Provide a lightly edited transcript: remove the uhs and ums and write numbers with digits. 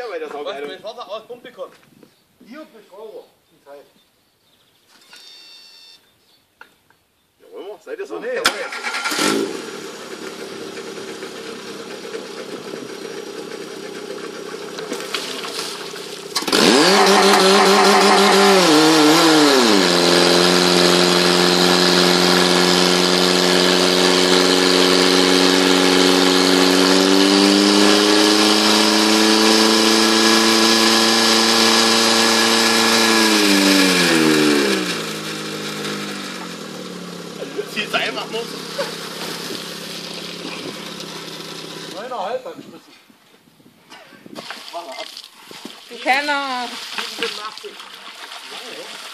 ja weiter sagen. Was mein Vater aus Pumpe bekommen? Hier bis Euro. Die Zeit. Ja, wollen wir? Seid ihr so? Nee, nee. Zieh's einfach nur. 9,5 beim Schlüssel. Du Kenner. 87.